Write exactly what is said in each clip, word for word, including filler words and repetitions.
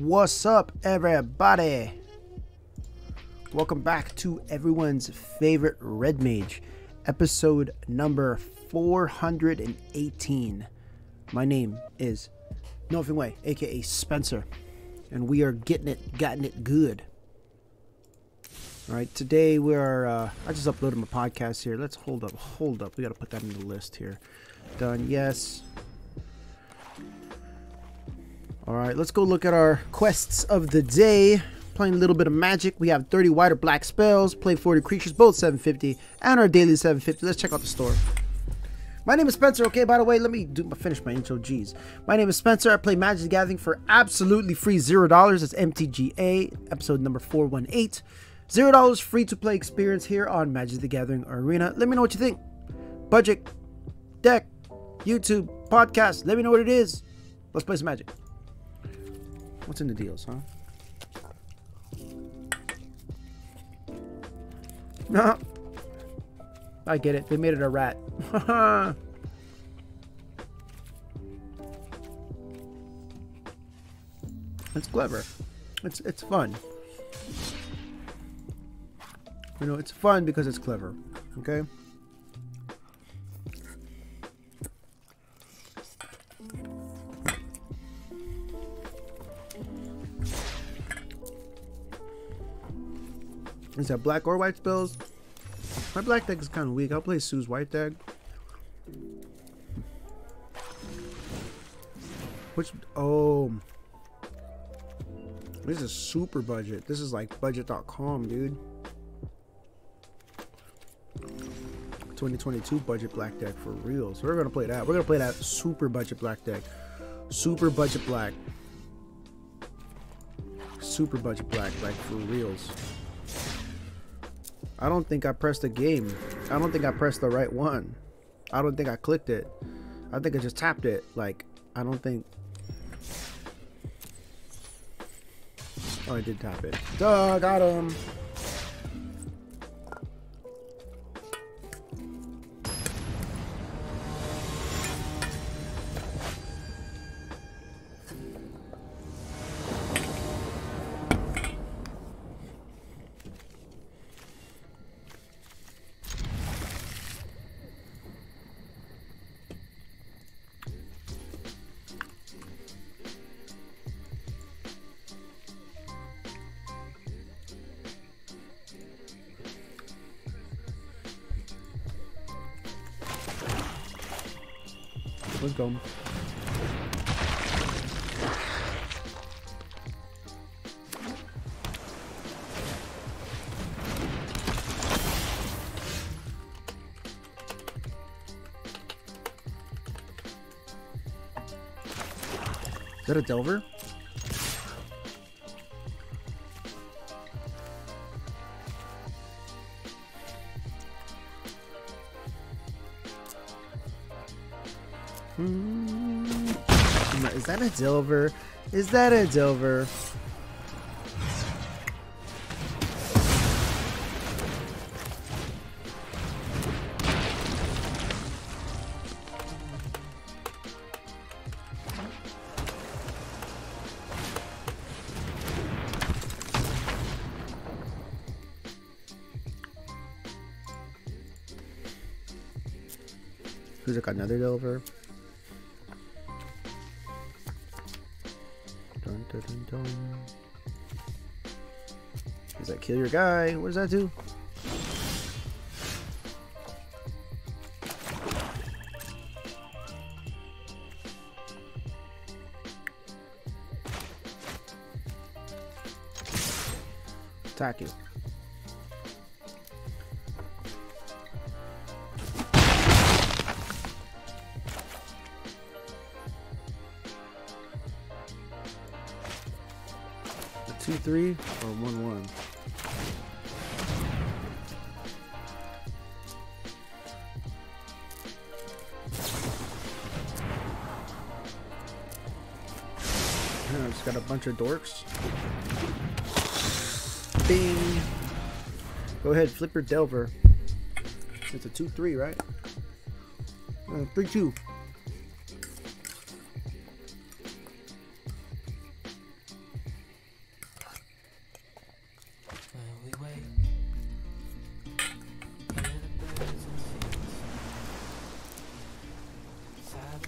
What's up, everybody? Welcome back to everyone's favorite Red Mage, episode number four hundred eighteen. My name is seventeen May, aka Spencer, and we are getting it, gotten it good. All right, today we are. Uh, I just uploaded my podcast here. Let's hold up, hold up. We got to put that in the list here. Done. Yes. All right, let's go look at our quests of the day. Playing a little bit of magic. We have thirty white or black spells. Play forty creatures, both seven fifty, and our daily seven fifty. Let's check out the store. My name is Spencer. Okay, by the way, let me do finish my intro. Jeez. My name is Spencer. I play Magic the Gathering for absolutely free, zero dollars. It's M T G A, episode number four one eight. Zero dollars free to play experience here on Magic the Gathering Arena. Let me know what you think. Budget, deck, YouTube, podcast. Let me know what it is. Let's play some Magic. What's in the deals, huh? No. I get it. They made it a rat. It's clever. It's it's fun. You know, it's fun because it's clever. Okay? Is that black or white spells? My black deck is kind of weak. I'll play Sue's white deck. Which, oh, this is super budget. This is like budget dot com, dude. twenty twenty-two budget black deck for real. So we're gonna play that. We're gonna play that super budget black deck. Super budget black. Super budget black, like for reals. I don't think I pressed the game. I don't think I pressed the right one. I don't think I clicked it. I think I just tapped it. Like, I don't think. Oh, I did tap it. Duh, got him. Let's go. Is that a Delver? Is that a Delver? Is that a Delver? Who's like another Delver? Dun, dun, dun, dun. Does that kill your guy? What does that do? Attack you. Two three or one one. Yeah, I just got a bunch of dorks. Bing. Go ahead, flip your Delver. It's a two three, right? Uh, three two.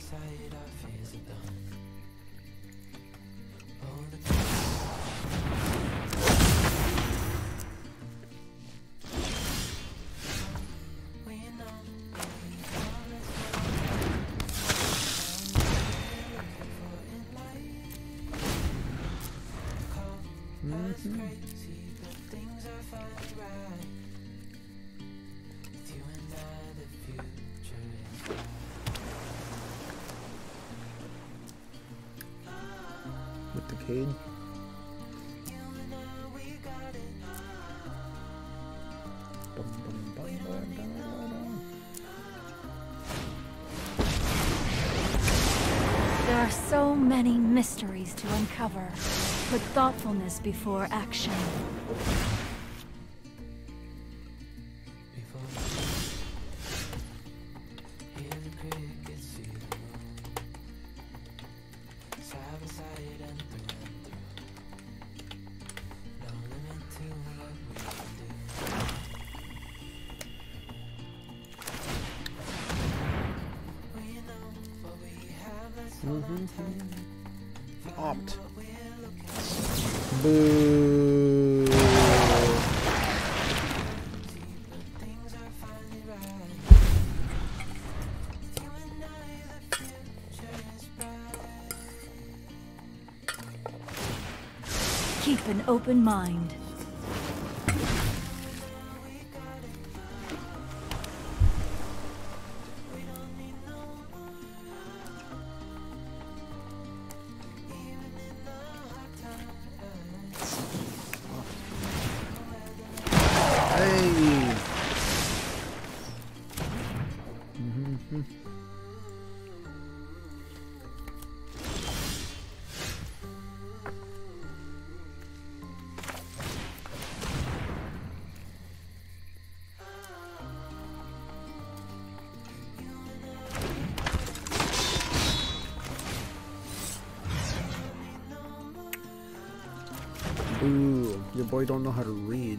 Mm-hmm. With the cage. There are so many mysteries to uncover. Put thoughtfulness before action. Mm-hmm. Opt. Boo. Keep an open mind. Ooh, your boy don't know how to read.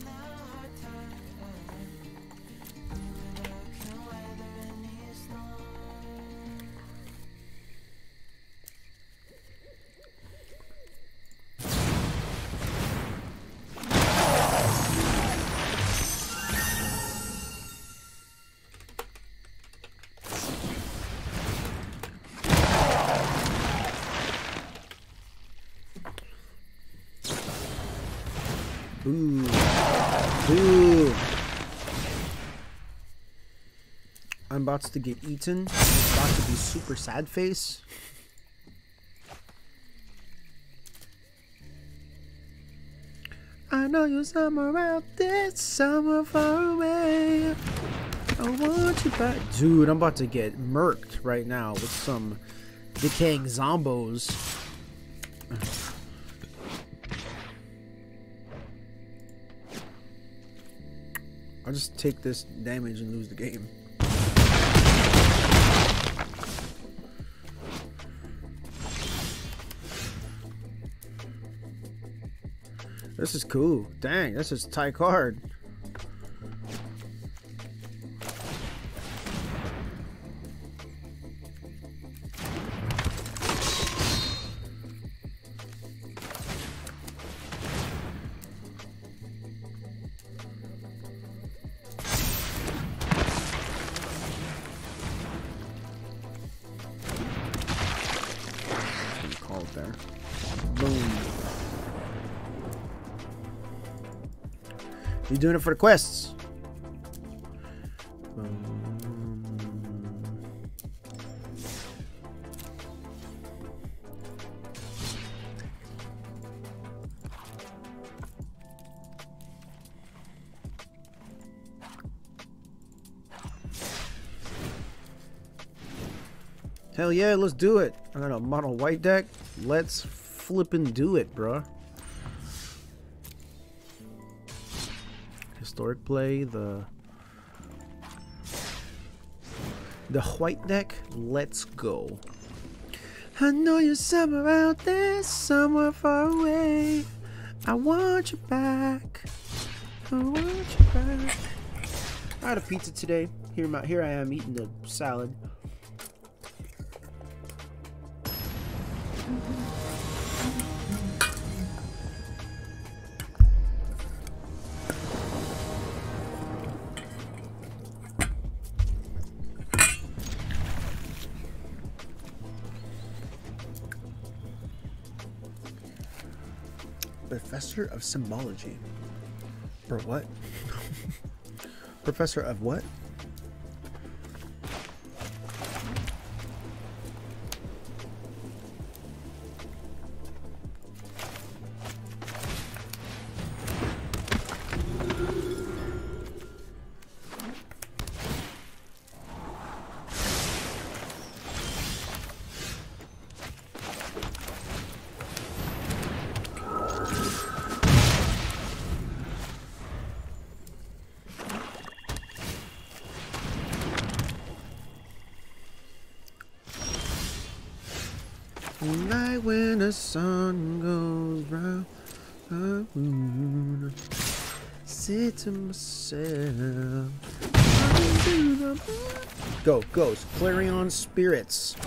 Ooh. Ooh. I'm about to get eaten. It's about to be super sad face. I know you're somewhere out there, somewhere far away. I want you back. Dude, I'm about to get murked right now with some decaying zombos. I'll just take this damage and lose the game. This is cool. Dang, this is a tight card. Call it there. Boom. You doing it for the quests? Um, hell yeah, let's do it. I got a mono white deck. Let's flippin' do it, bruh. Historic play, the the white deck. Let's go. I know you're somewhere out there, somewhere far away. I want you back. I want you back. I had a pizza today. Here, my here I am eating the salad. Professor of Symbology. For what? Professor of what? Night when the sun goes round, I would sit to myself. Go, goes. Clarion Spirits.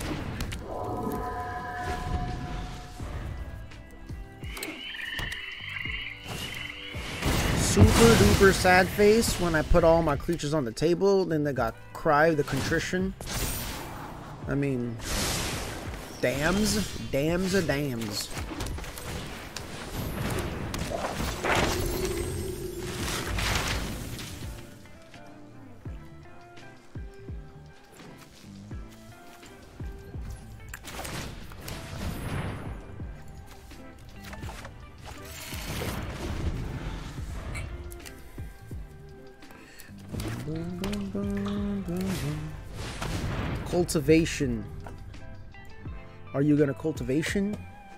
Super duper sad face when I put all my creatures on the table. Then they got Cry the Contrition. I mean... Dams, dams are dams. Cultivation. Are you gonna cultivation?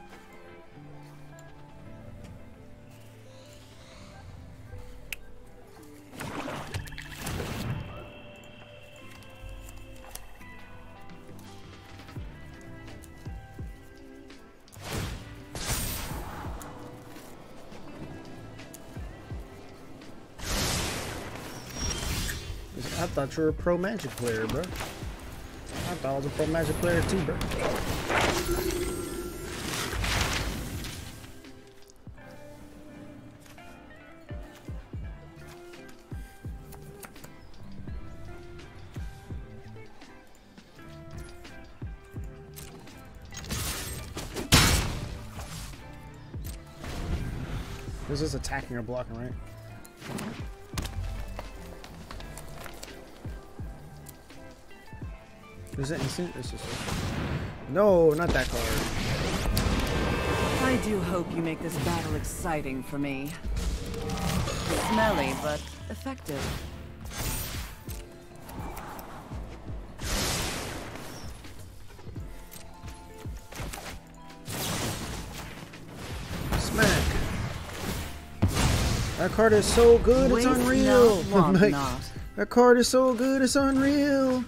I thought you were a pro Magic player, bro. I thought I was a pro Magic player too, bro. This is attacking or blocking, right? Is that instant? This is no, not that card. I do hope you make this battle exciting for me. Smelly, but effective. Smack. That card is so good, it's Waste unreal. not, want Like, not. that card is so good, it's unreal.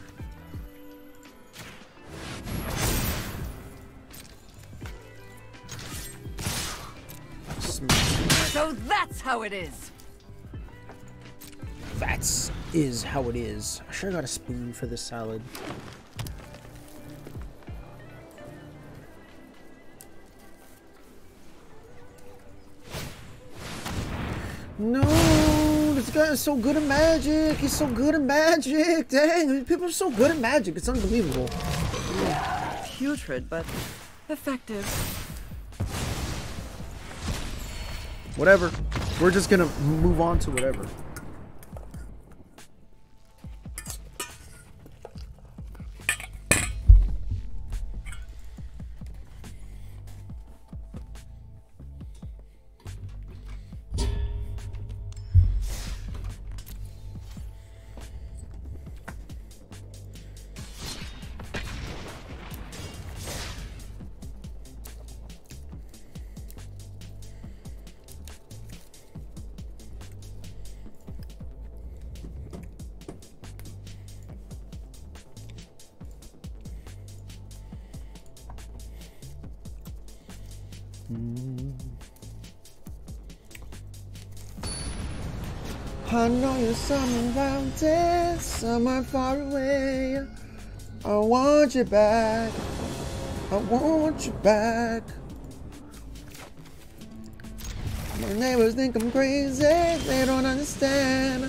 So that's how it is. That's is how it is. I sure got a spoon for this salad. No, this guy is so good at Magic. He's so good at Magic. Dang, people are so good at Magic. It's unbelievable. Putrid, but effective. Whatever. We're just gonna move on to whatever. I know you're somewhere around there, somewhere far away. I want you back. I want you back. My neighbors think I'm crazy. They don't understand.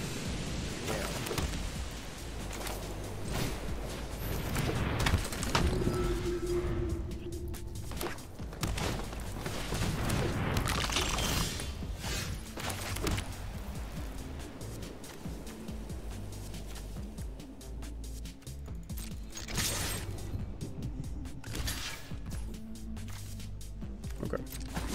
Okay.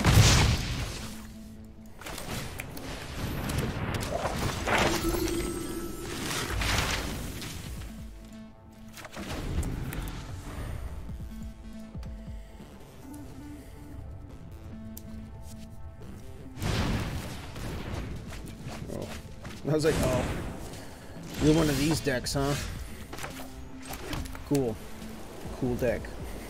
Oh, I was like, oh, you're one of these decks, huh? Cool, cool deck.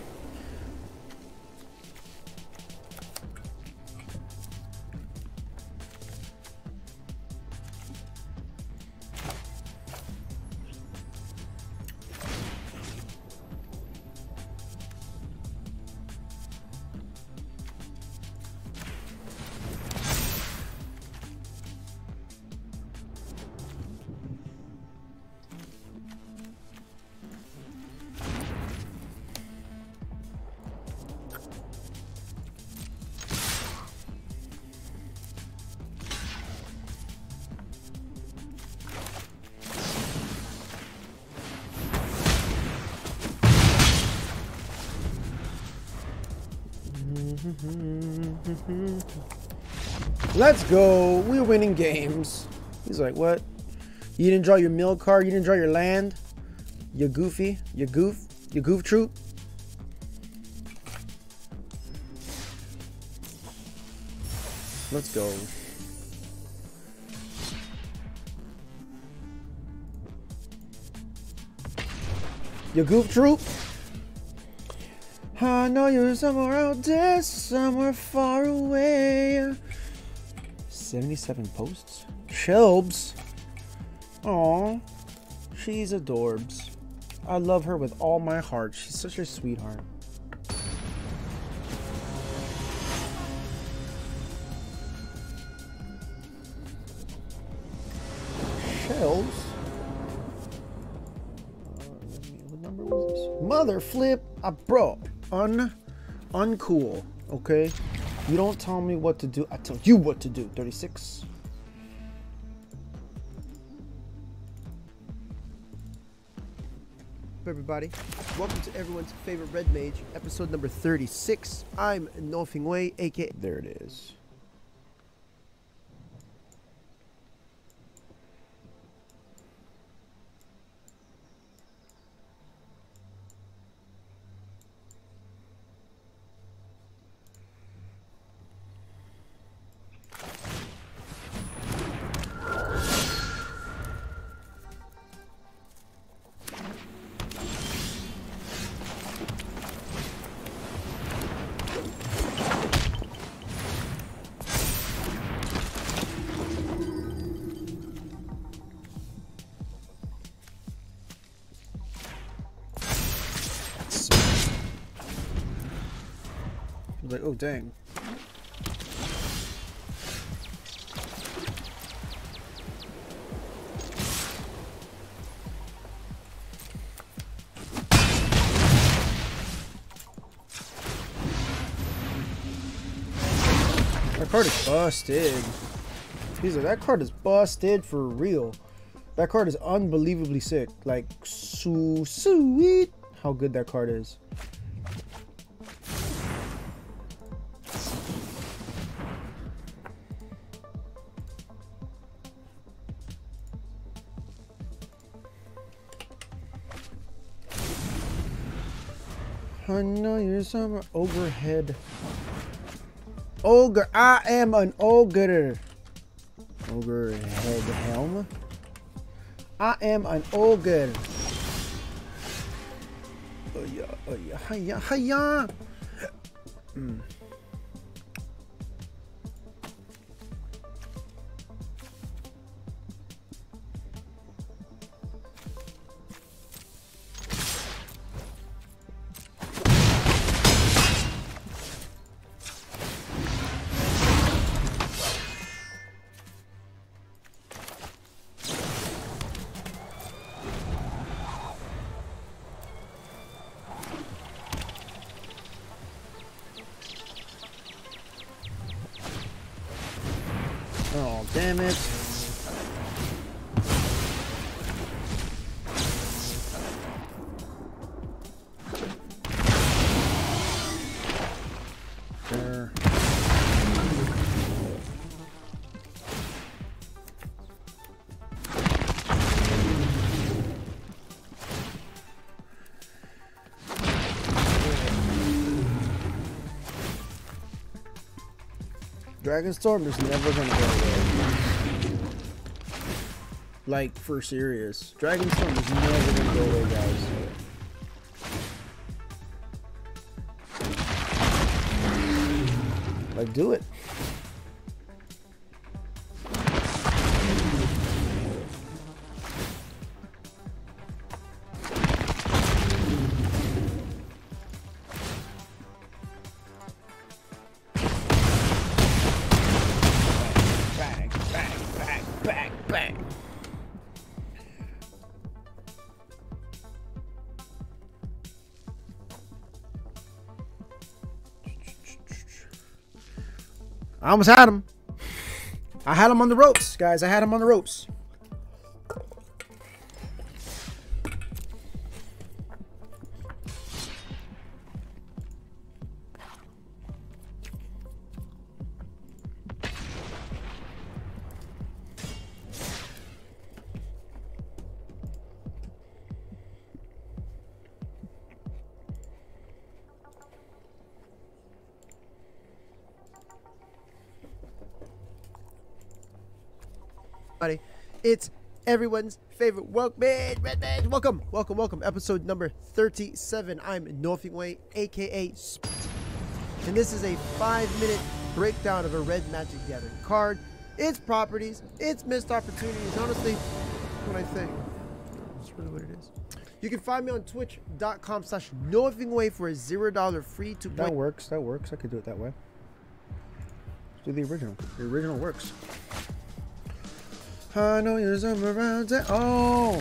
Let's go. We're winning games. He's like, what? You didn't draw your mill card? You didn't draw your land? You goofy? You goof? You goof troop? Let's go. You goof troop? I know you're somewhere out there, somewhere far away. seventy-seven posts? Shelbs? Aw, she's adorbs. I love her with all my heart. She's such a sweetheart. Shelbs? Uh, what number was this? Mother flip, uh, bro. Un, uncool, okay? You don't tell me what to do, I tell you what to do. thirty-six. Everybody, welcome to everyone's favorite Red Mage, episode number thirty-six. I'm seventeen May, aka there it is. Like, oh dang. That card is busted. He's like, that card is busted for real. That card is unbelievably sick. Like, so sweet how good that card is. I know you're somewhere. Ogre head. Ogre. I am an ogre. Ogre head helm. I am an ogre. Oh yeah, oh yeah, hiya, hiya. Mm. damn it. There. Dragonstorm is never gonna go away. Like, for serious. Dragonstorm is never gonna go away, guys. Like, do it. Bang, bang, bang, bang, bang. I almost had him. I had him on the ropes, guys. I had him on the ropes. It's everyone's favorite welcome, redmage. Welcome, welcome, welcome. Episode number thirty-seven. I'm NothingWay, aka Sp and this is a five-minute breakdown of a red Magic Gathering card, its properties, its missed opportunities. Honestly, what I think. That's really what it is. You can find me on twitch dot com slash NothingWay for a zero dollar free to play. That works. That works. I could do it that way. Let's do the original. The original works. I know you're somewhere around town. Oh,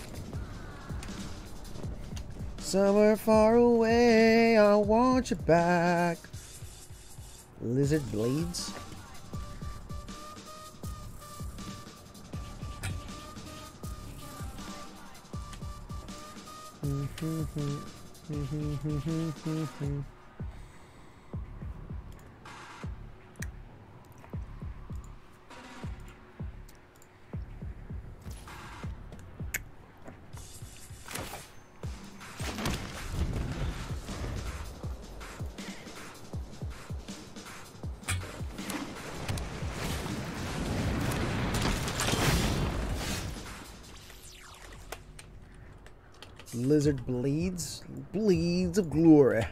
somewhere far away. I want you back. Lizard blades. Lizard bleeds, bleeds of glory.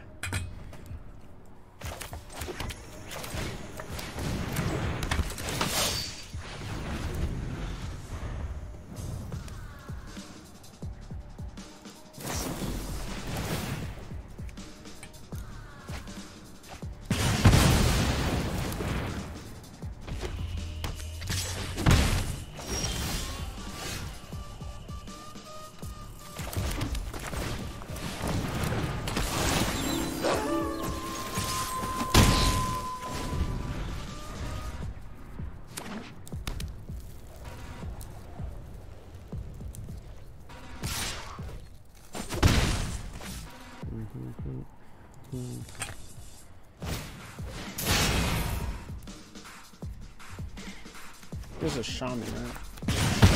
There's a shaman, right?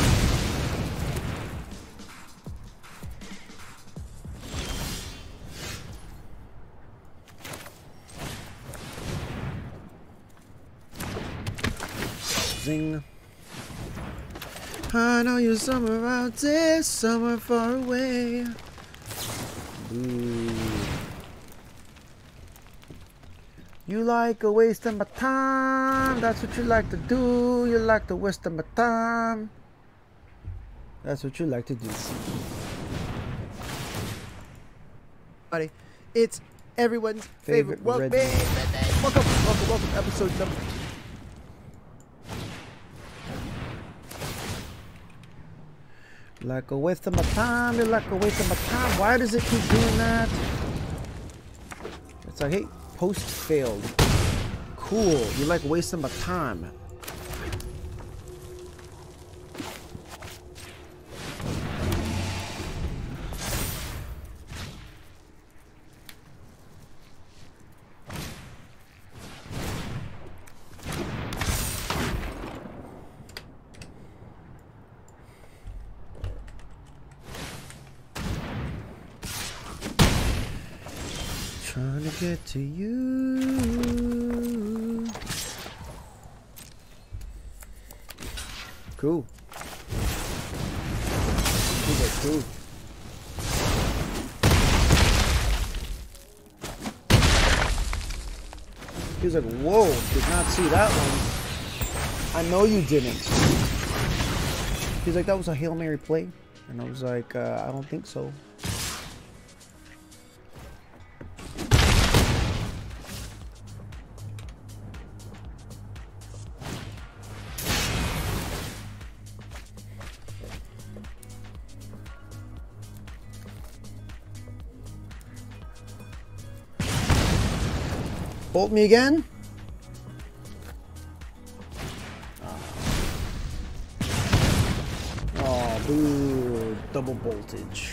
Zing. I know you're somewhere out there, somewhere far away. Ooh. You like a waste of my time. That's what you like to do. You like to waste of my time. That's what you like to do. Buddy, it's everyone's favorite, favorite welcome, welcome, welcome, welcome, episode number. Like a waste of my time. You like a waste of my time. Why does it keep doing that? It's like, hey. Post failed. Cool. You like wasting my time. Trying to get to you. Cool. He's like, cool. He was like, whoa, did not see that one. I know you didn't. He's like, that was a Hail Mary play. And I was like, uh, I don't think so. Bolt me again? Oh, boo. Double voltage.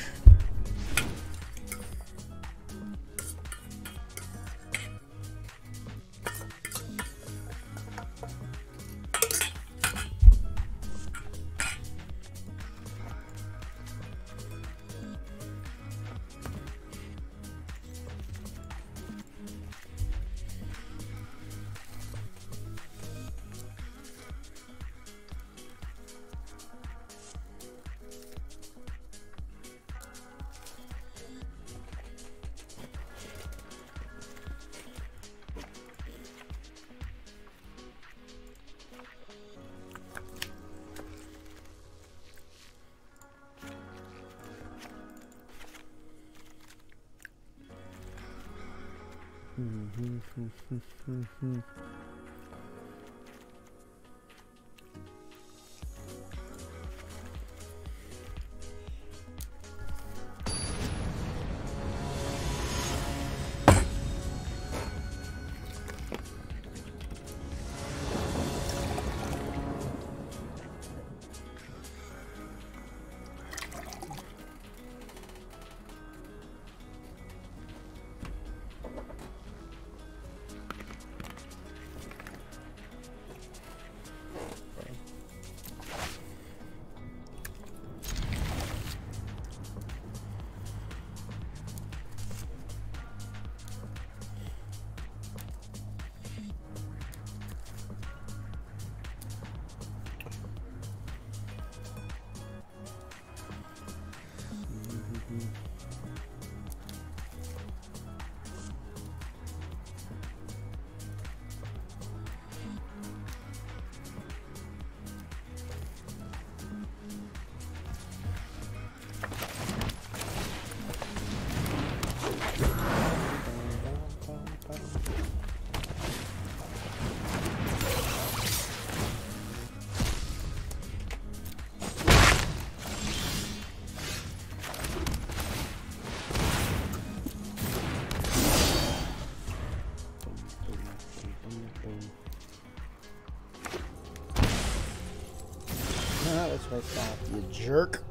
That's right, stop, you jerk.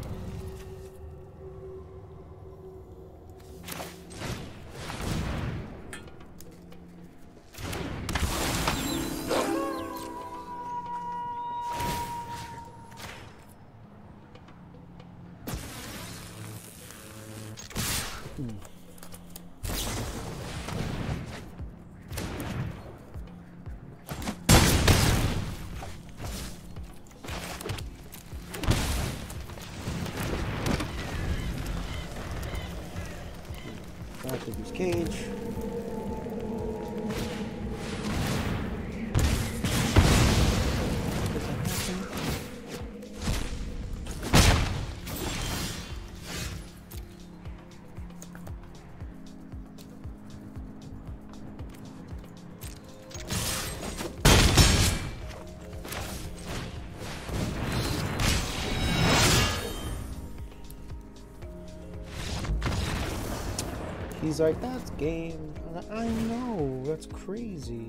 Hmm. Active his cage. He's like, that's game. I know, that's crazy.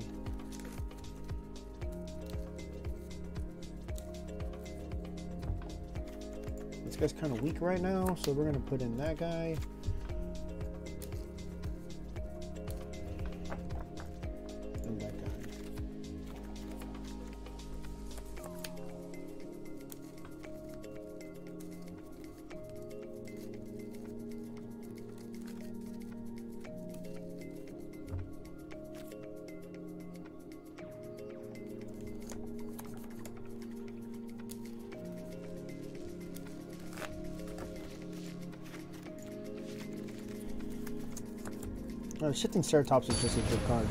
This guy's kind of weak right now, so we're gonna put in that guy. And that guy. Uh, Shifting Ceratops is just a good card.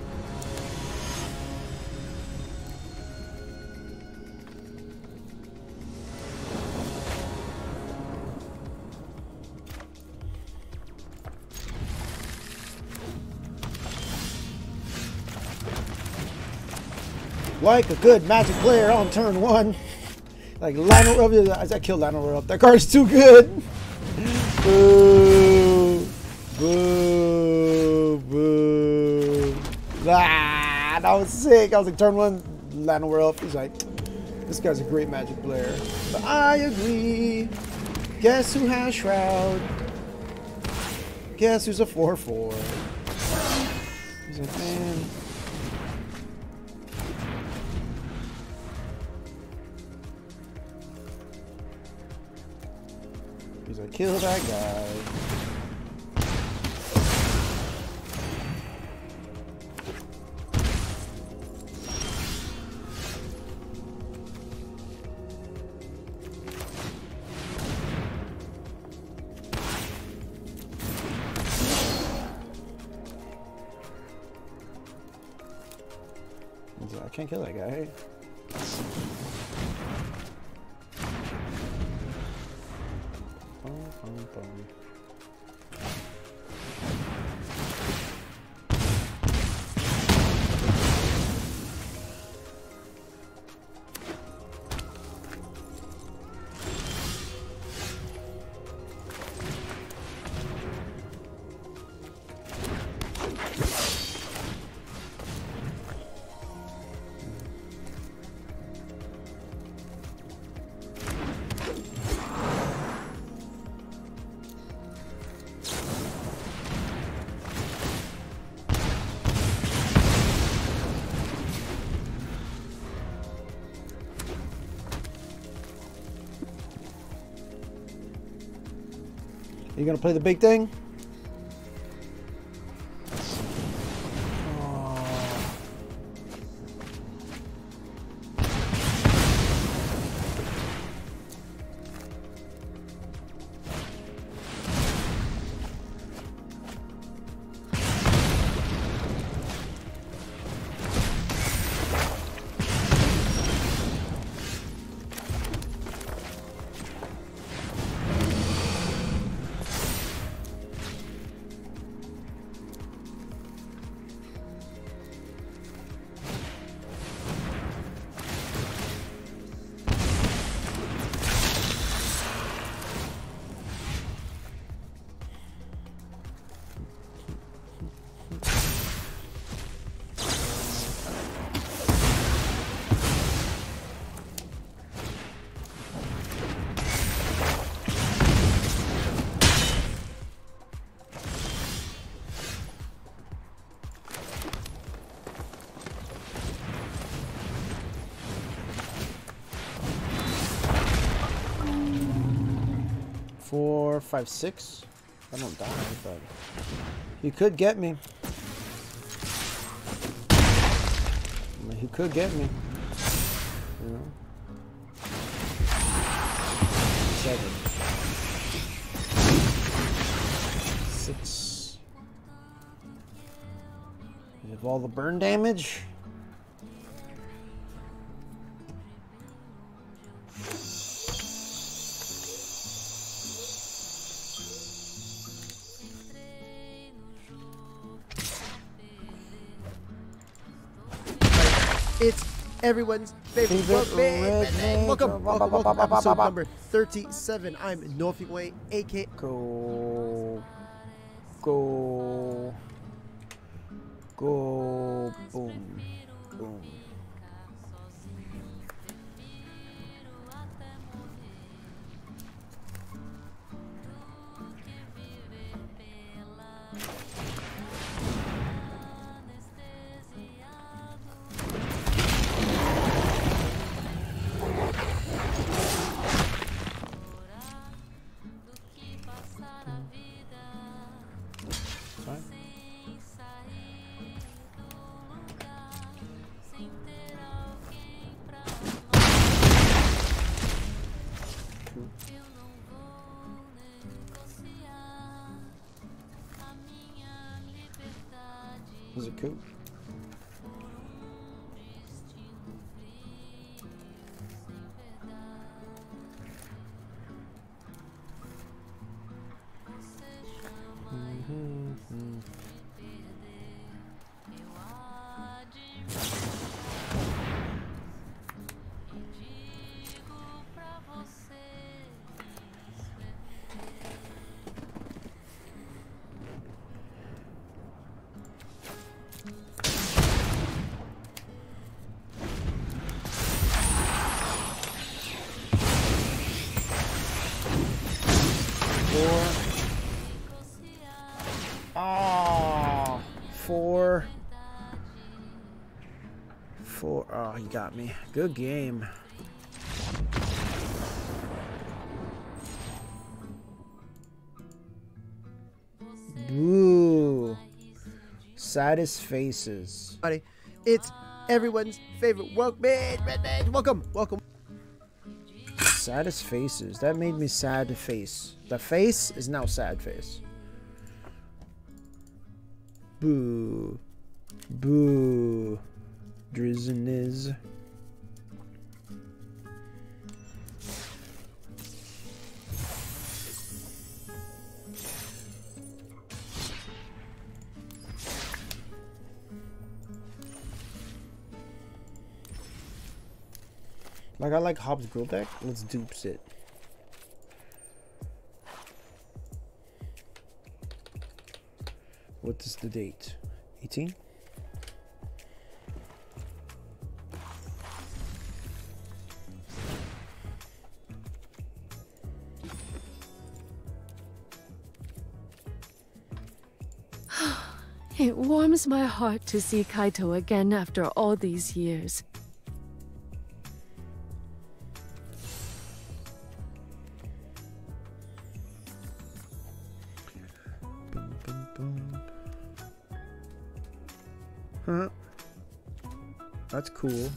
Like a good Magic player on turn one. Like Lionel, I killed Lionel up. That card is too good. Boo. Boo. Boo. Ah, that was sick. I was like, turn one, Lionel up. He's like, this guy's a great Magic player. But I agree. Guess who has Shroud? Guess who's a four four? He's like, man. He's like, kill that guy. He's like, I can't kill that guy. You gonna play the big thing? Four, five, six. I don't die, but he could get me. I mean, he could get me. You know. Seven. Six. You have all the burn damage. It's everyone's favorite, favorite red red welcome, welcome, welcome, welcome, episode number thirty-seven. I'm seventeen May, aka go, go, go, boom, boom. Is it cool? Mm-hmm. Four. Oh, four. Four. Oh, he got me. Good game. Boo. Saddest faces. It's everyone's favorite Welkman. Redmage. Welcome. Welcome. Saddest faces. That made me sad face. The face is now sad face. Boo. Boo. Drizzin is. Like, I like Hobbs Grill deck. Let's dupes it. What is the date? eighteen? It warms my heart to see Kaito again after all these years. Boom, boom, boom. Huh? That's cool.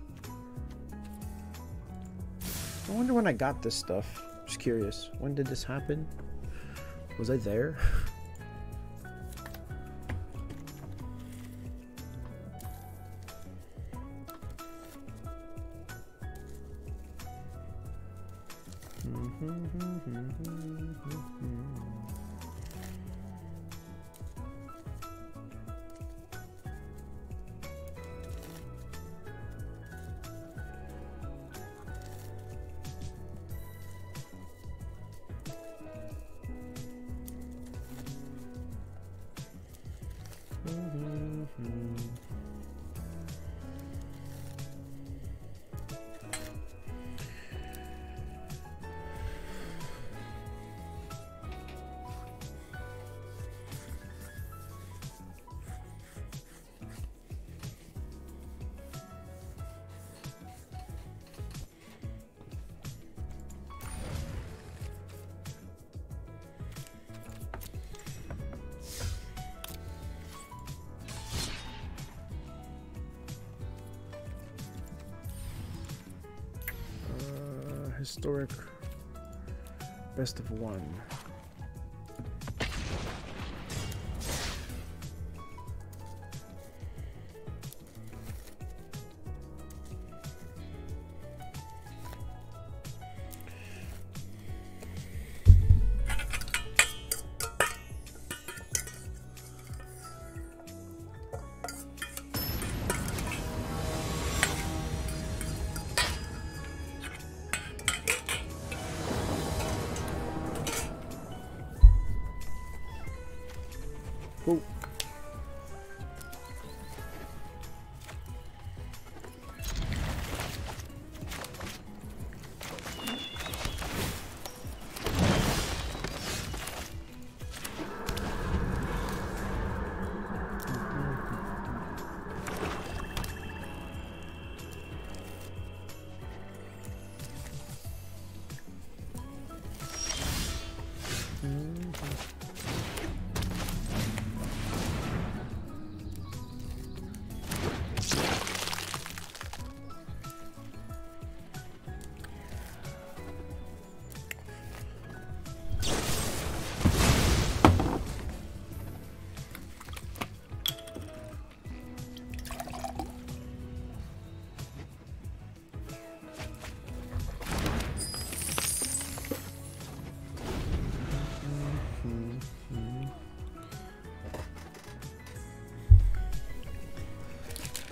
I wonder when I got this stuff. Just curious. When did this happen? Was I there? Historic best of one.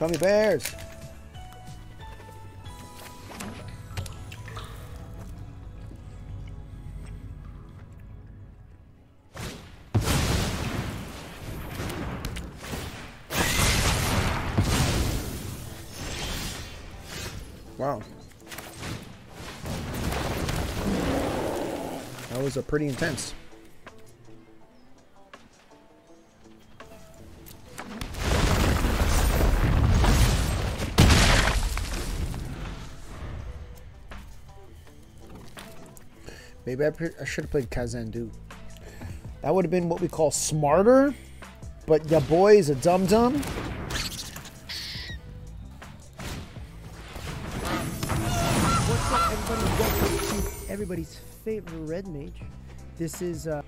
Gummy bears. Wow. That was a pretty intense. Maybe I, I should have played Kazandu. That would have been what we call smarter, but ya boy is a dum-dum. What's up, everybody? Welcome to everybody's favorite red mage. This is uh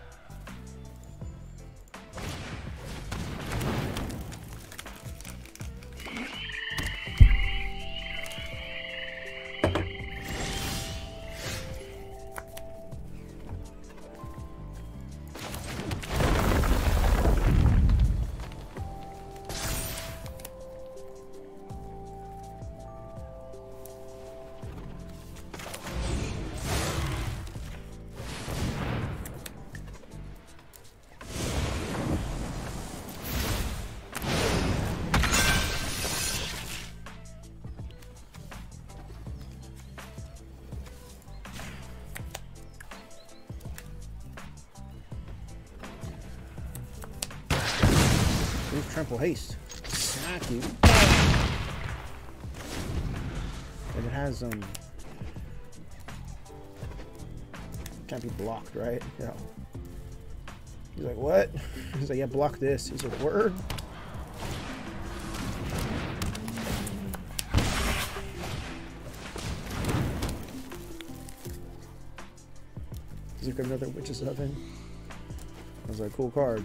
Trample haste. Smack you. And it has um can't be blocked, right? Yeah. He's like, what? He's like, yeah, block this. He's like, word? He's like, another witch's oven. I was like, cool card.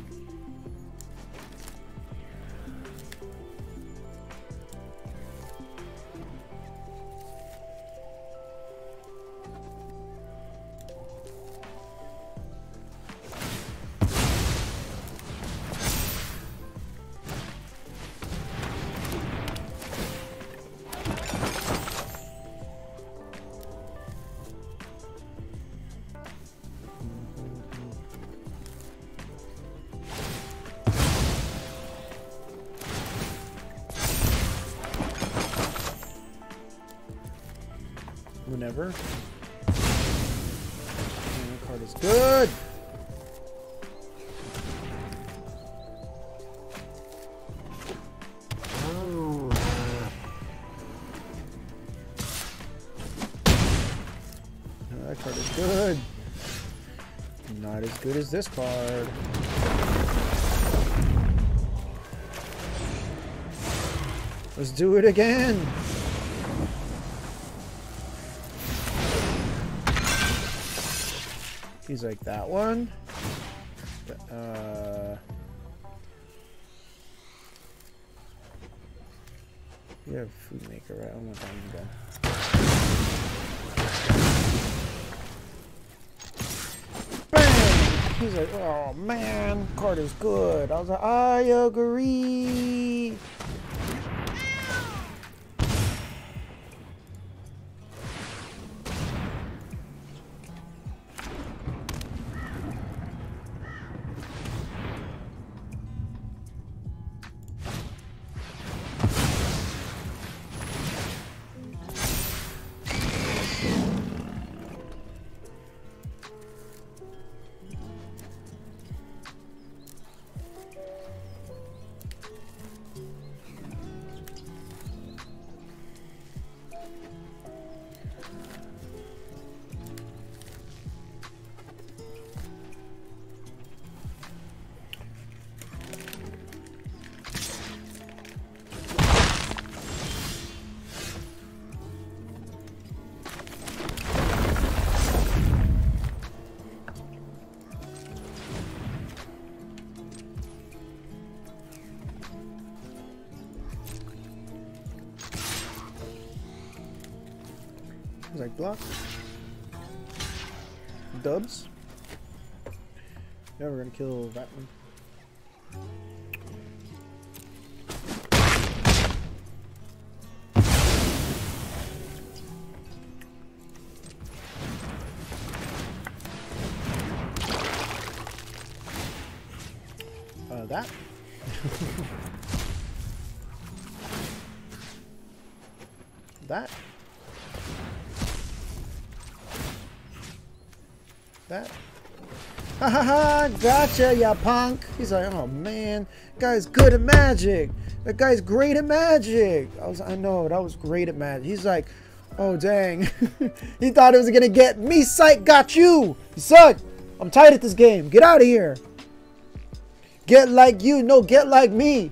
Whenever. And that card is good. Oh. That card is good. Not as good as this card. Let's do it again. He's like, that one? Uh, you have food maker, right? I don't want that one to go. Bang! He's like, oh man, card is good. I was like, I agree. He's like, block. Dubs. Yeah, we're gonna kill that one. that. That. That. Ha ha ha! Gotcha, ya punk! He's like, oh man, guy's good at magic. That guy's great at magic. I was, I know, that was great at magic. He's like, oh dang, he thought it was gonna get me. Psych, got you. You suck. I'm tight at this game. Get out of here. Get like you, no, get like me.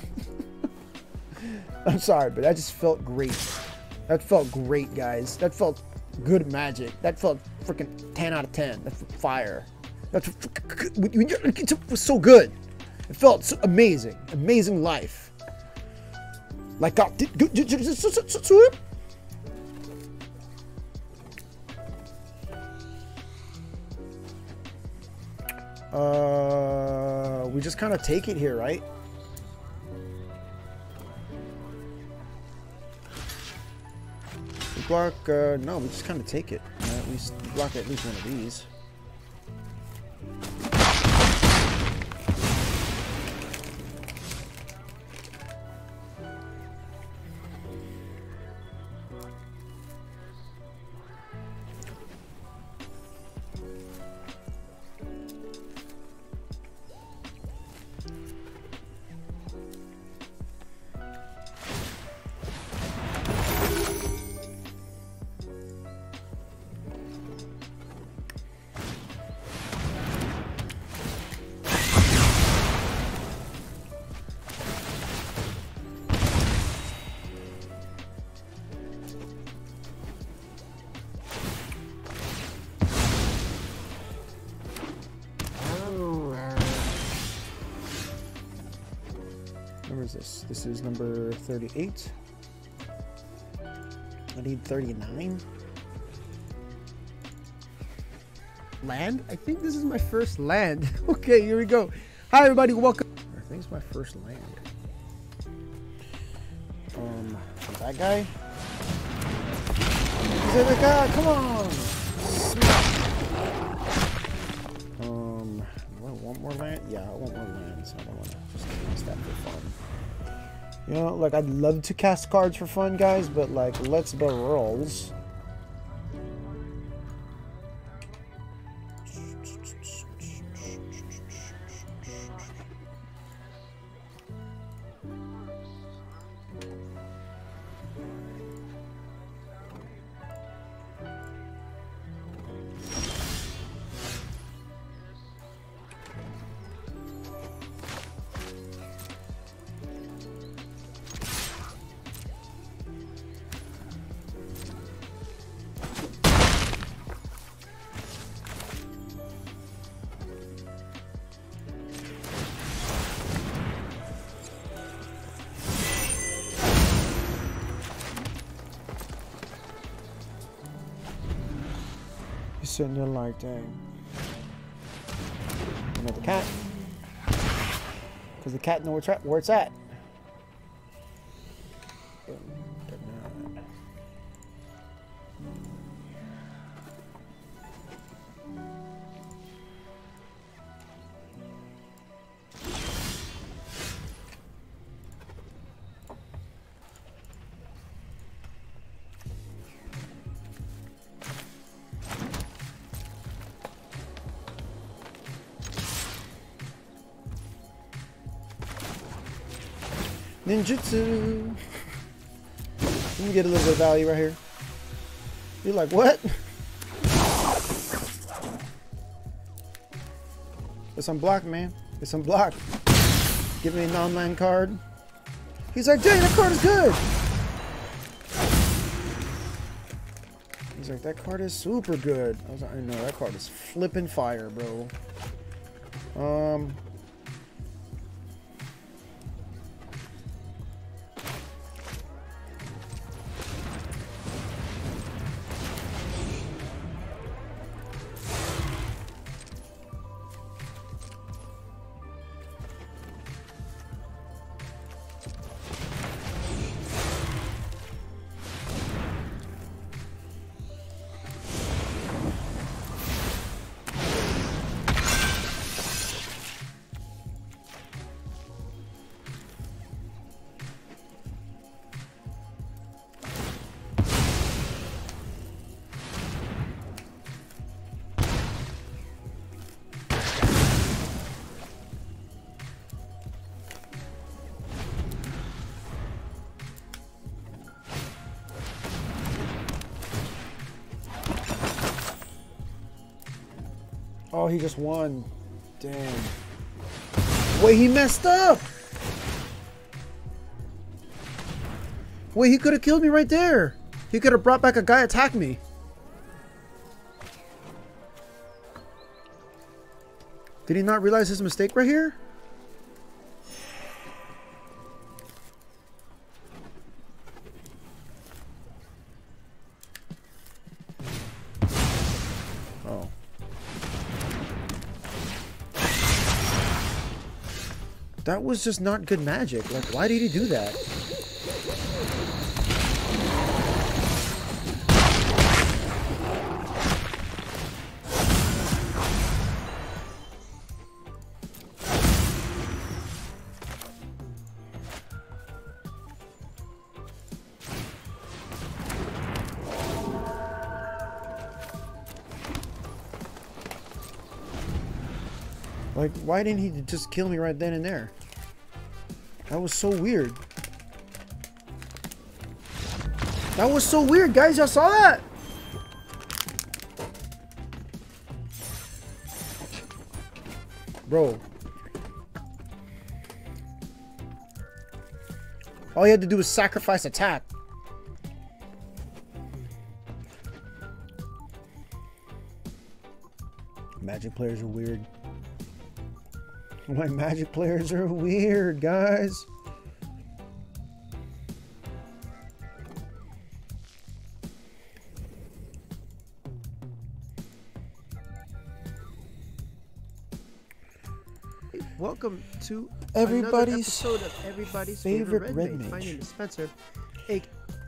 I'm sorry, but that just felt great. That felt great, guys. That felt good magic. That felt freaking ten out of ten. That's fire. That's it was so good. It felt so amazing. Amazing life. Like God. Uh, we just kind of take it here, right? We block, uh, no, we just kind of take it. Uh, at least block at least one of these. Is this? This is number thirty-eight. I need thirty-nine. Land? I think this is my first land. Okay, here we go. Hi everybody, welcome. I think it's my first land. Um, that guy? He's like, ah, come on! Um, do I want more land? Yeah, I want more land, so I don't want to just cast that for fun. You know, like, I'd love to cast cards for fun, guys, but, like, let's be rolls. Sitting there like, dang. Another cat. Because the cat knows where it's at. Ninjutsu. Let me get a little bit of value right here. You're like, what? It's unblocked, man. It's unblocked. Give me a non-land card. He's like, dang, that card is good. He's like, that card is super good. I was like, I know, that card is flipping fire, bro. Um... Oh, he just won. Damn. Wait, he messed up. Wait, he could have killed me right there. He could have brought back a guy attack me. Did he not realize his mistake right here? Oh. That was just not good magic. Like, why did he do that? Like, why didn't he just kill me right then and there? That was so weird. That was so weird, guys. Y'all saw that? Bro. All he had to do was sacrifice attack. Magic players are weird. My Magic players are weird, guys. Welcome to everybody's another episode of everybody's favorite, favorite red Red Mage. mage. My name is Spencer. A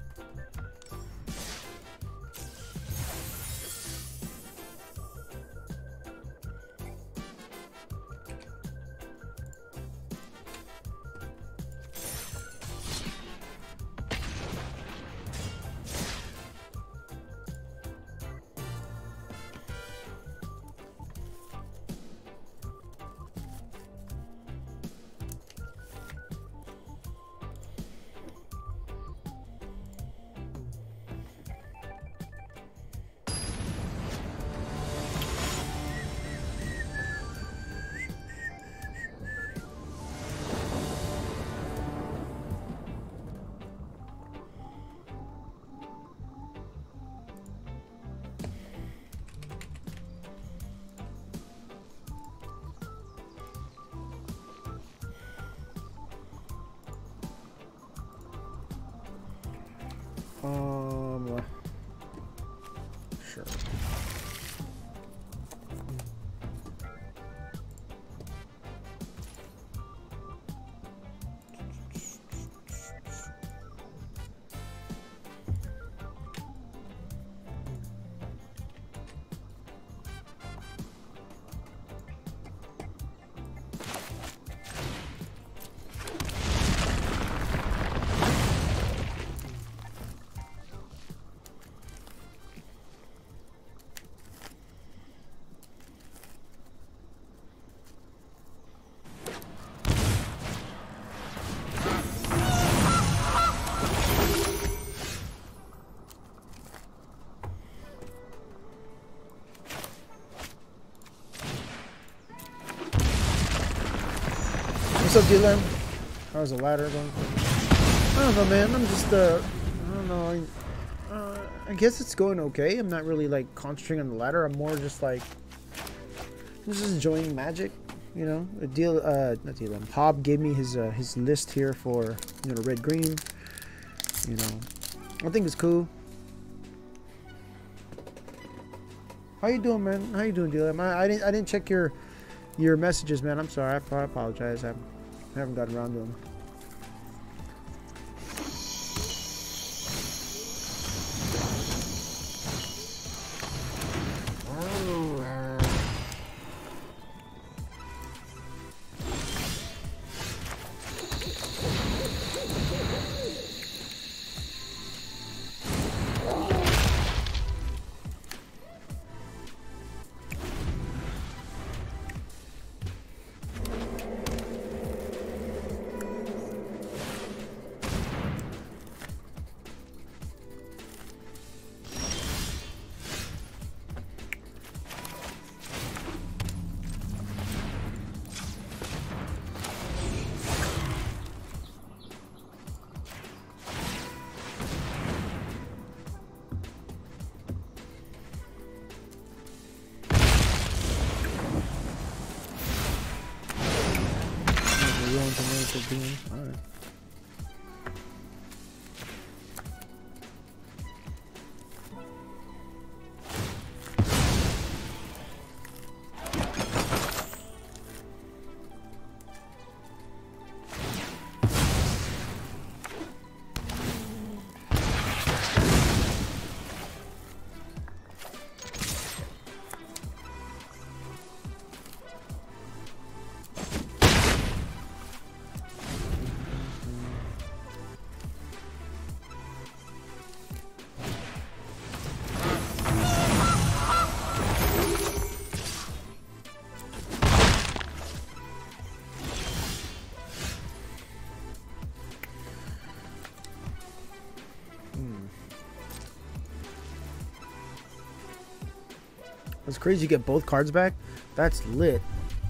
Um, sure. What's up, D-Lam? How's the ladder going? I don't know, man. I'm just, uh, I don't know. I, uh, I guess it's going okay. I'm not really, like, concentrating on the ladder. I'm more just, like, just enjoying magic, you know? A deal, uh, not D-Lam. Hob gave me his, uh, his list here for, you know, red-green. You know, I think it's cool. How you doing, man? How you doing, D-Lam? I, I didn't, I didn't check your, your messages, man. I'm sorry. I, I apologize. I, I haven't gotten around to them. seventeen. All right. That's crazy. You get both cards back. That's lit.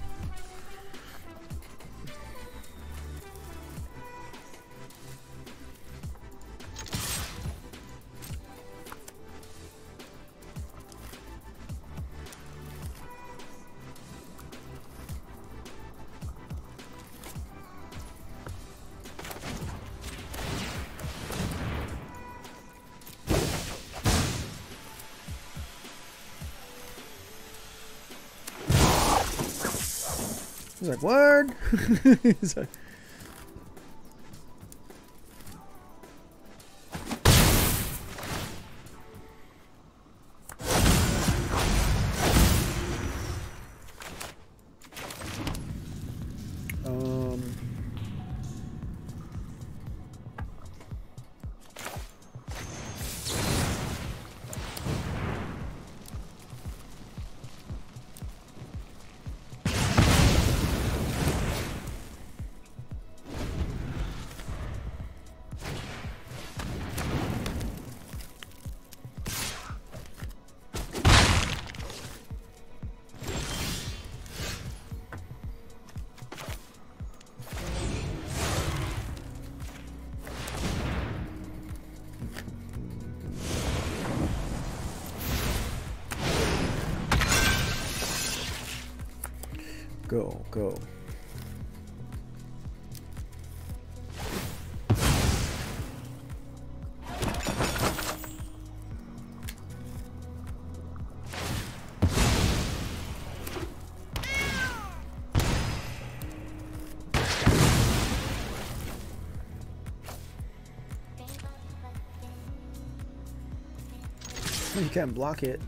He's like, word. He's like, um, go, go. You can't block it.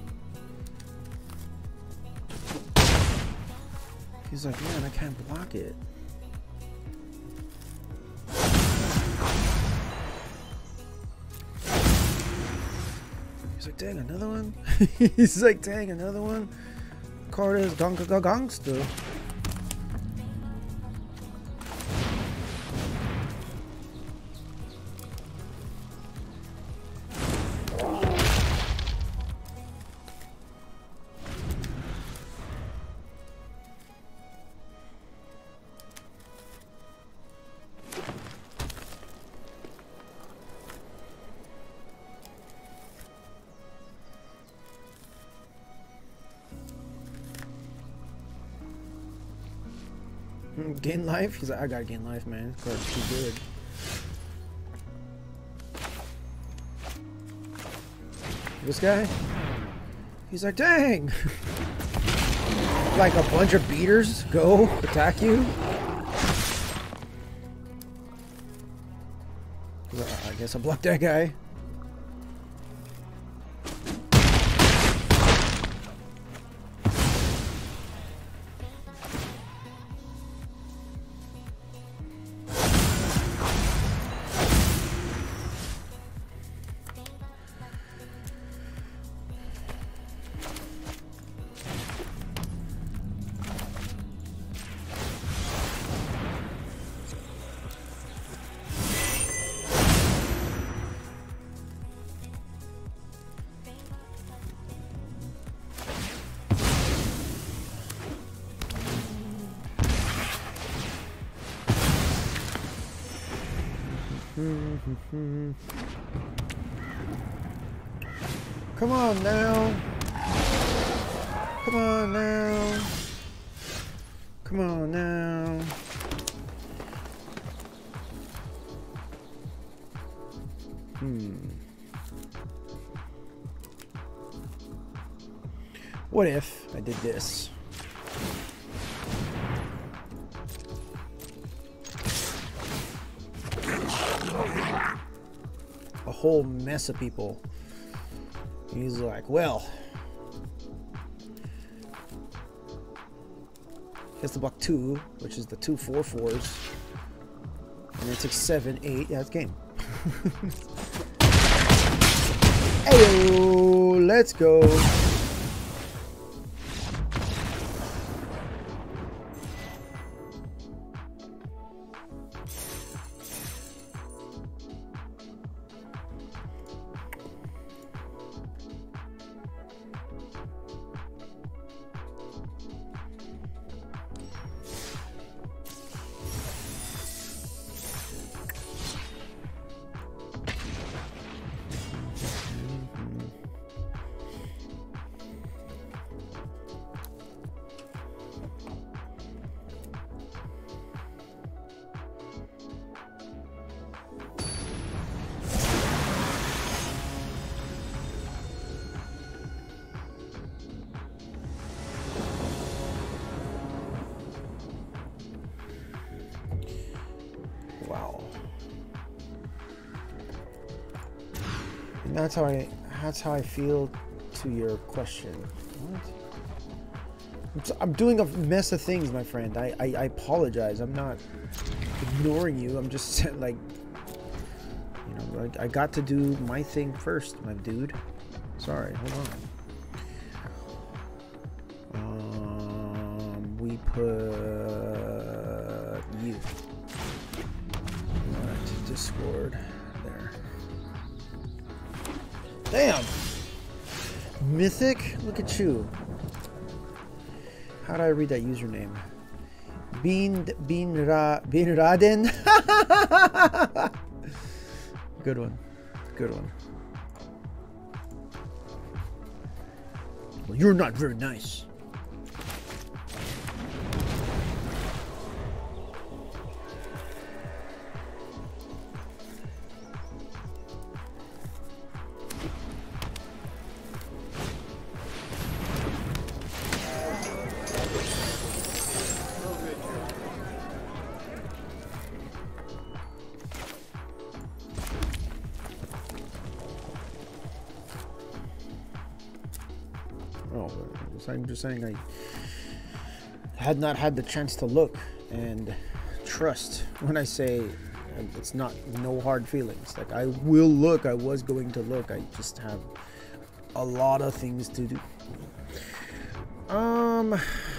He's like, man, I can't block it. He's like, dang, another one? He's like, dang, another one? Card is Gonka Gangsta. Gain life? He's like, I gotta gain life, man. This card's too good. This guy? He's like, dang! Like a bunch of beaters go attack you? He's like, I guess I blocked that guy. Come on now. Come on now. Come on now. Hmm. What if I did this? A whole mess of people. He's like, well, he has to block two, which is the two four fours, and it takes seven, eight. Yeah, it's game. Ayo, let's go. Wow. And that's how I that's how I feel to your question. What? I'm, I'm doing a mess of things, my friend. I, I, I apologize. I'm not ignoring you. I'm just like, you know, I, I got to do my thing first, my dude. Sorry, hold on. Um, we put you. Alright, Discord. There. Damn! Mythic? Look at you. How do I read that username? Bean Bean Ra Bean Raden. Good one. Good one. Well, you're not very nice. Oh, I'm just saying I had not had the chance to look and trust when I say it's not no hard feelings. Like, I will look. I was going to look. I just have a lot of things to do. Um.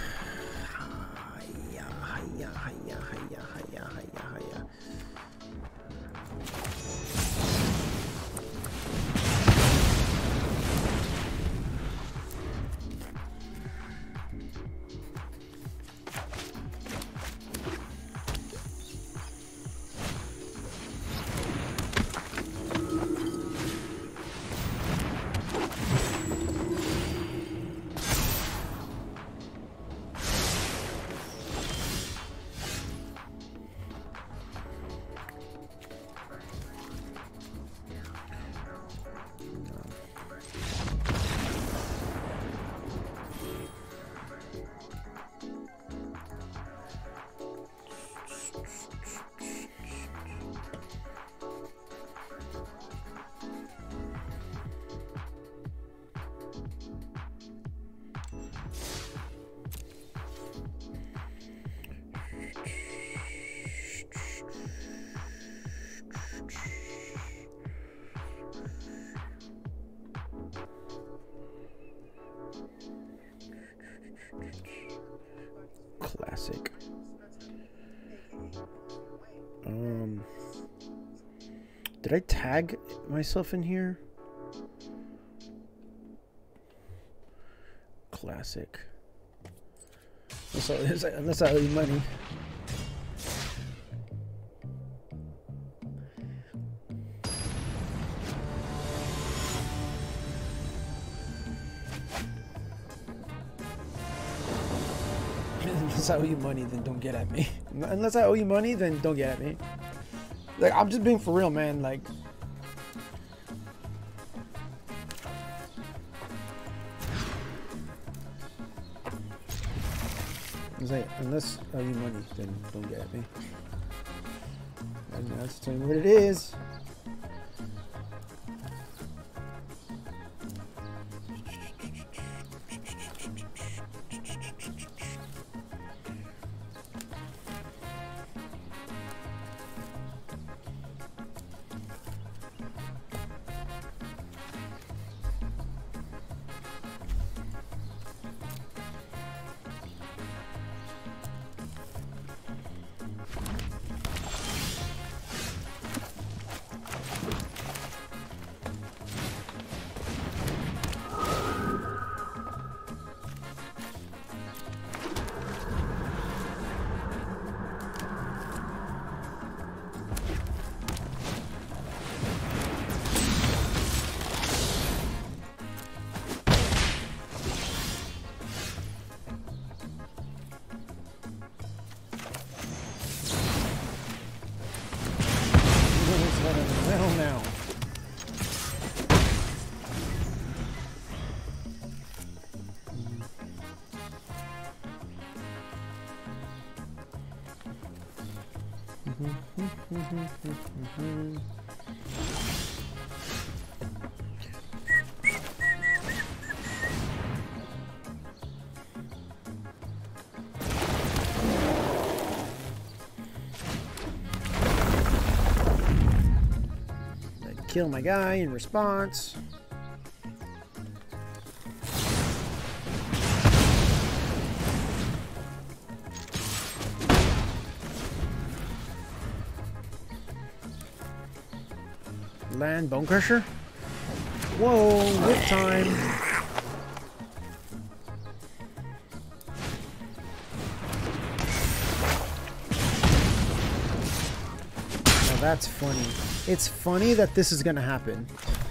Yeah, yeah, yeah, yeah, yeah, yeah. Classic. Um, did I tag myself in here? Classic. Unless I, unless I owe you money. Unless I owe you money, then don't get at me. Unless I owe you money, then don't get at me. Like, I'm just being for real, man. Like, was like, unless oh, you money, then don't get at me. And that's telling me what it is. Kill my guy in response. Land Bone Crusher. Whoa, whip time. Now that's funny. It's funny that this is gonna happen.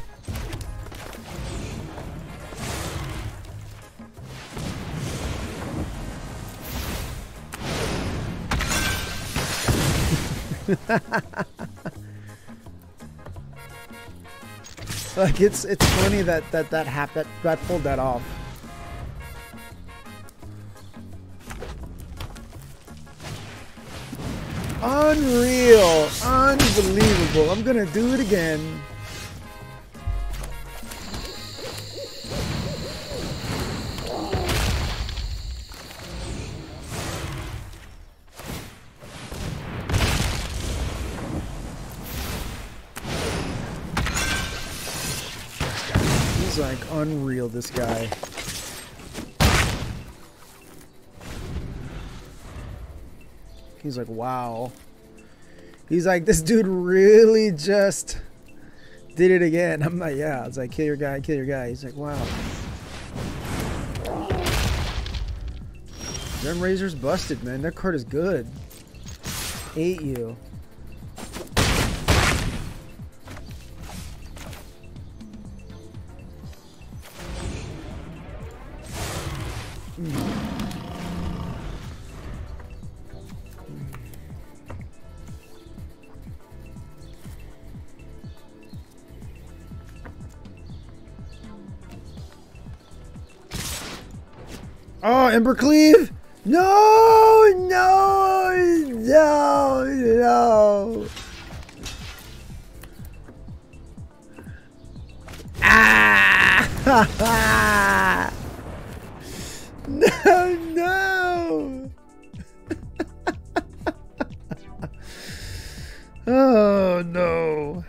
Like it's it's funny that that that happened, that pulled that off. Unreal, unbelievable. I'm gonna do it again. He's like unreal, this guy. He's like, wow. He's like, this dude really just did it again. I'm like, yeah. I was like, kill your guy, kill your guy. He's like, wow. Gem Razor's busted, man. That card is good. Ate you. Mm. Oh, Embercleave? No, no, no, no. Ah! No, no. Oh, no.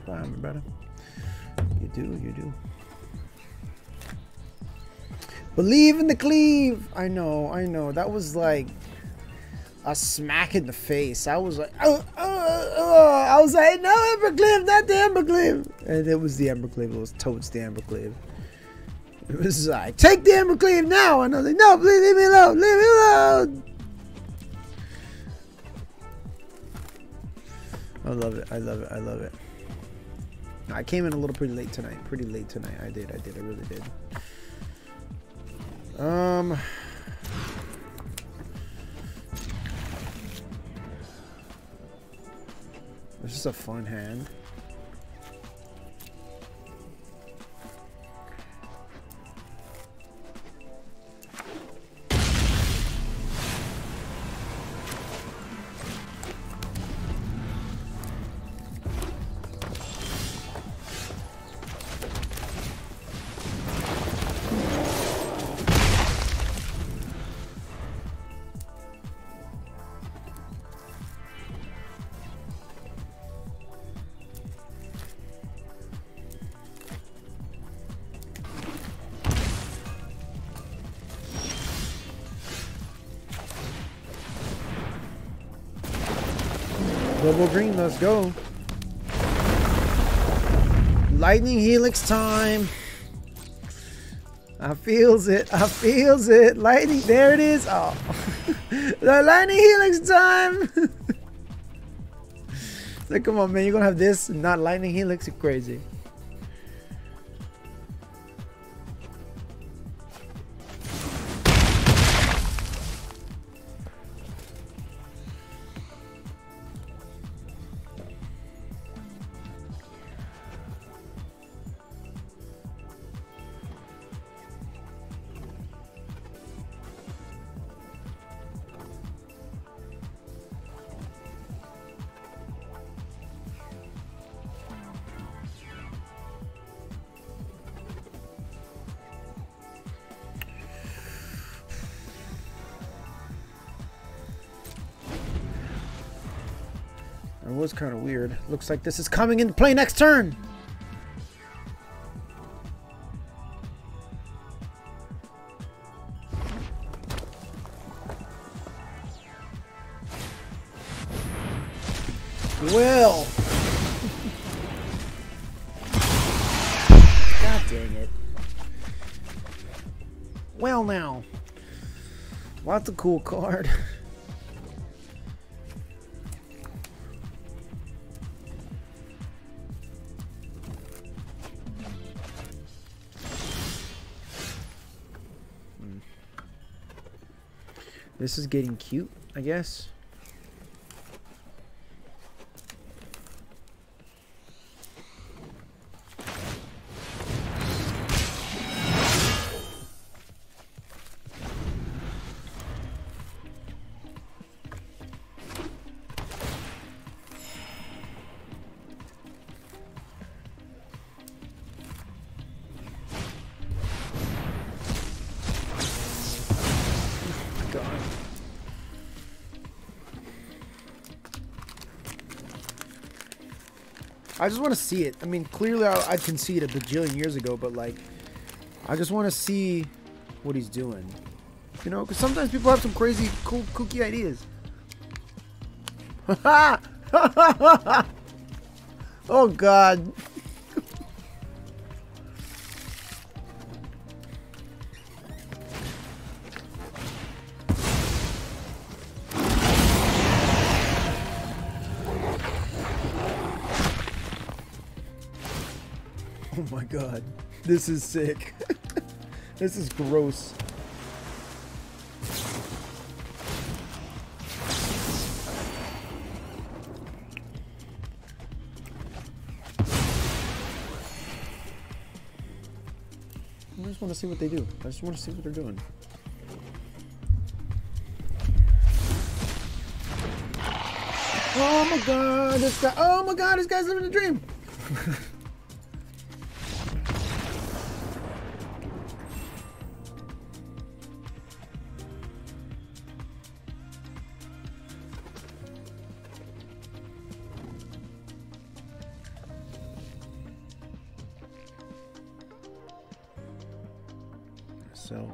fine, my brother. You do, you do. Believe in the cleave. I know, I know. That was like a smack in the face. I was like, oh, oh, oh. I was like, no, Embercleave, not the Embercleave. And it was the Embercleave. It was totes the Embercleave. It was like, take the Embercleave now. And I was like, no, please leave me alone. Leave me alone. I love it. I love it. I love it. I came in a little pretty late tonight. Pretty late tonight. I did. I did. I really did. Um. This is a fun hand. Double green, let's go. Lightning Helix time. I feels it. I feels it. Lightning, there it is. Oh, the Lightning Helix time. Like, come on, man. You're gonna have this and not Lightning Helix? You're crazy. It was kind of weird. Looks like this is coming into play next turn. Well. God dang it. Well now. Well, that's a cool card. This is getting cute, I guess. I just want to see it. I mean, clearly I, I'd concede a bajillion years ago, but like, I just want to see what he's doing. You know, because sometimes people have some crazy, cool, kooky ideas. Oh, God. Oh my God, this is sick. This is gross. I just want to see what they do. I just want to see what they're doing. Oh my God, this guy. Oh my God, this guy's living a dream. So.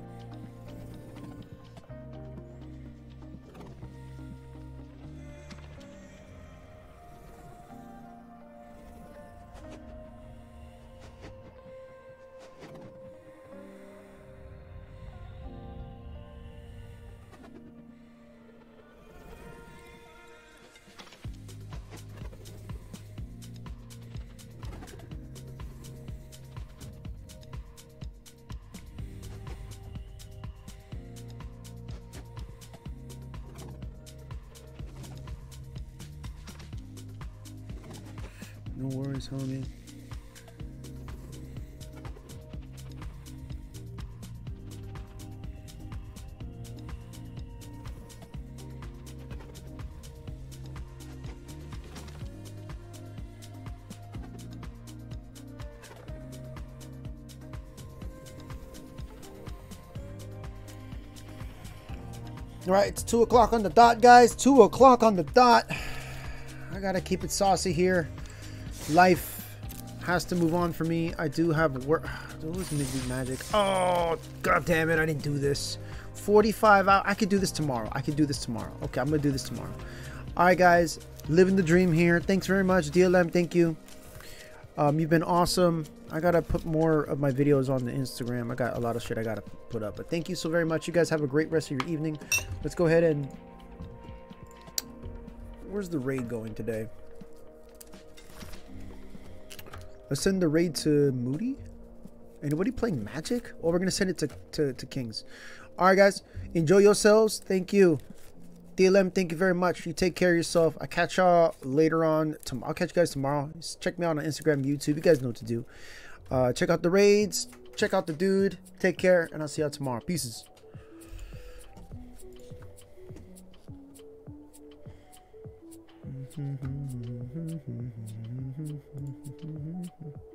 No worries, homie. All right, it's two o'clock on the dot, guys. Two o'clock on the dot. I gotta keep it saucy here. Life has to move on for me. I do have work. What was midweek magic? Oh, god damn it! I didn't do this. forty-five hours. I could do this tomorrow. I could do this tomorrow. Okay, I'm gonna do this tomorrow. All right, guys, living the dream here. Thanks very much, D L M. Thank you. Um, you've been awesome. I gotta put more of my videos on the Instagram. I got a lot of shit I gotta put up, but thank you so very much. You guys have a great rest of your evening. Let's go ahead and. Where's the raid going today? Let's send the raid to Moody. Anybody playing Magic? Or we're gonna send it to, to, to Kings. Alright, guys. Enjoy yourselves. Thank you. D L M, thank you very much. You take care of yourself. I'll catch y'all later on. I'll catch you guys tomorrow. Just check me out on Instagram, YouTube. You guys know what to do. Uh, check out the raids. Check out the dude. Take care. And I'll see y'all tomorrow. Pieces. Mm-hmm.